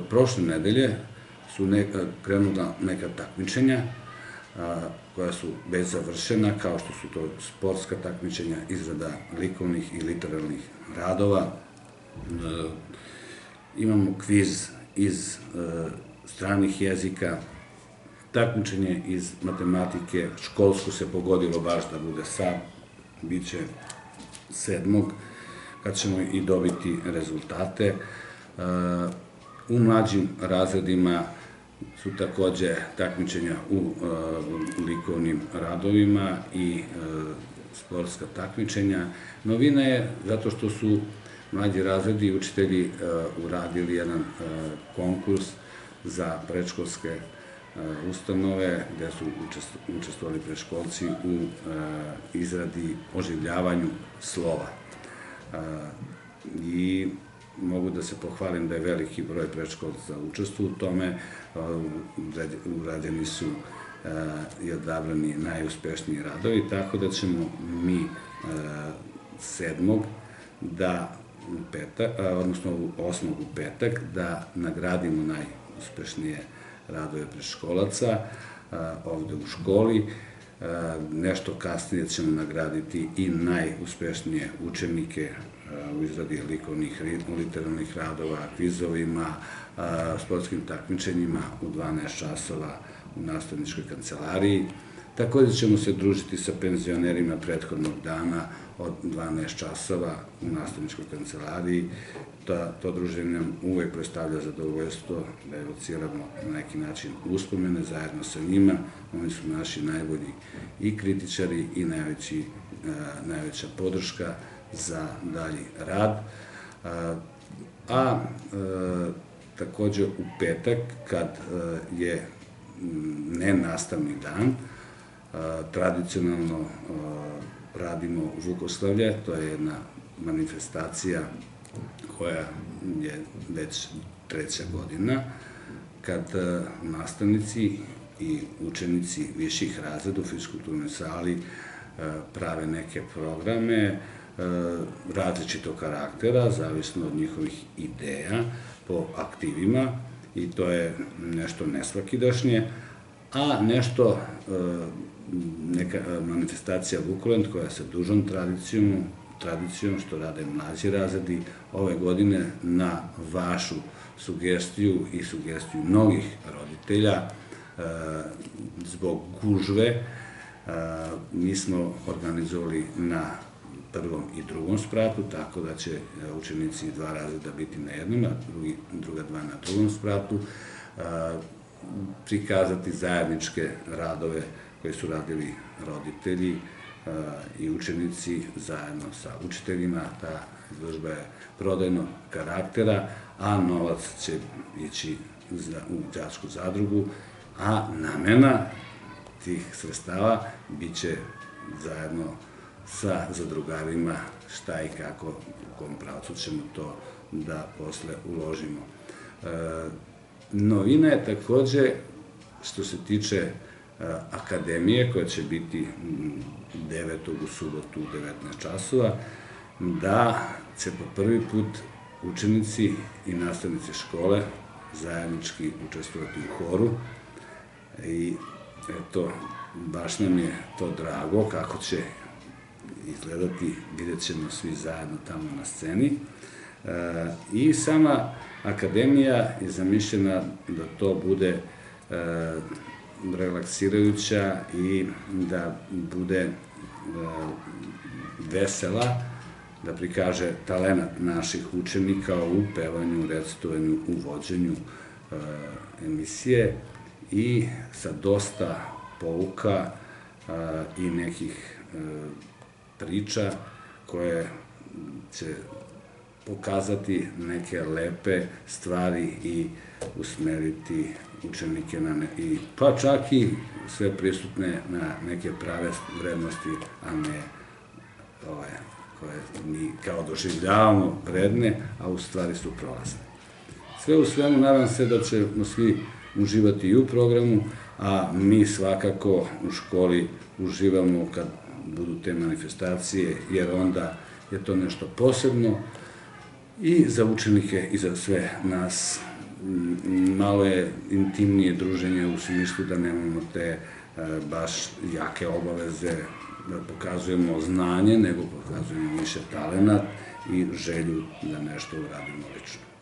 prošle nedelje su krenula neka takmičenja koja su već završena, kao što su to sportska takmičenja, izrada likovnih i literarnih radova. Imamo kviz iz stranih jezika, takmičenje iz matematike, školsko se pogodilo baš da bude sad, bit će 7. kad ćemo i dobiti rezultate. U mlađim razredima su takođe takmičenja u likovnim radovima i sportska takmičenja. Novina je zato što su mlađi razredi i učitelji uradili jedan konkurs za predškolske ustanove gde su učestvovali predškolci u izradi, oživljavanju slova. I mogu da se pohvalim da je veliki broj predškolca učestvovao u tome, urađeni su i odabrani najuspešniji radovi, tako da ćemo mi 7. odnosno 8. u petak, da nagradimo najuspešnije radove predškolaca ovde u školi. Nešto kasnije ćemo nagraditi i najuspešnije učenike u izradi likovnih, literarnih radova, kvizovima, sportskim takmičenjima u 12 časova u nastavničkoj kancelariji. Takođe ćemo se družiti sa penzionerima prethodnog dana od 12 časova u nastavničkoj kancelariji. To druženje nam uvek predstavlja zadovoljstvo da evociramo na neki način uspomene zajedno sa njima. Oni su naši najbolji i kritičari i najveća podrška za dalji rad. Takođe u petak, kad je nenastavni dan, tradicionalno radimo Vukoslavlje, to je jedna manifestacija koja je već 3. godina, kad nastavnici i učenici viših razreda u fiskulturnoj sali prave neke programe različitog karaktera, zavisno od njihovih ideja, po aktivima, i to je nešto nesvakidašnje, a nešto, neka manifestacija Vukoland koja se dužom tradicijom, što rade mlađi razredi, ove godine na vašu sugestiju i sugestiju mnogih roditelja, zbog gužve, mi smo organizovali na 1. i 2. spratu, tako da će učenici 2 razreda biti na jednom, a druga 2 na 2. spratu, prikazati zajedničke radove koje su radili roditelji i učenici zajedno sa učiteljima. Ta izložba je prodajnog karaktera, a novac će ići u đačku zadrugu, a namena tih sredstava biće zajedno sa zadrugarima šta i kako, u kom pravcu ćemo to da posle uložimo. Novina je takođe što se tiče akademije, koja će biti 9. u subotu u 19 časova, da će po prvi put učenici i nastavnici škole zajednički učestvovati u horu. I eto, baš nam je to drago kako će izgledati, vidjet ćemo svi zajedno tamo na sceni. I sama akademija je zamišljena da to bude relaksirajuća i da bude vesela, da prikaže talenat naših učenika u pevanju, recitovanju, u vođenju emisije i sa dosta pouka i nekih priča koje će pokazati neke lepe stvari i usmeriti učenike pa čak i sve prisutne na neke prave vrednosti, a ne koje mi kao doživljavamo vredne, a u stvari su prolazne. Sve u svemu, nadam se da ćemo svi uživati i u programu, a mi svakako u školi uživamo kad budu te manifestacije, jer onda je to nešto posebno i za učenike i za sve nas malo je intimnije druženje u smislu da nemamo te baš jake obaveze da pokazujemo znanje, nego pokazujemo više talenat i želju da nešto uradimo lično.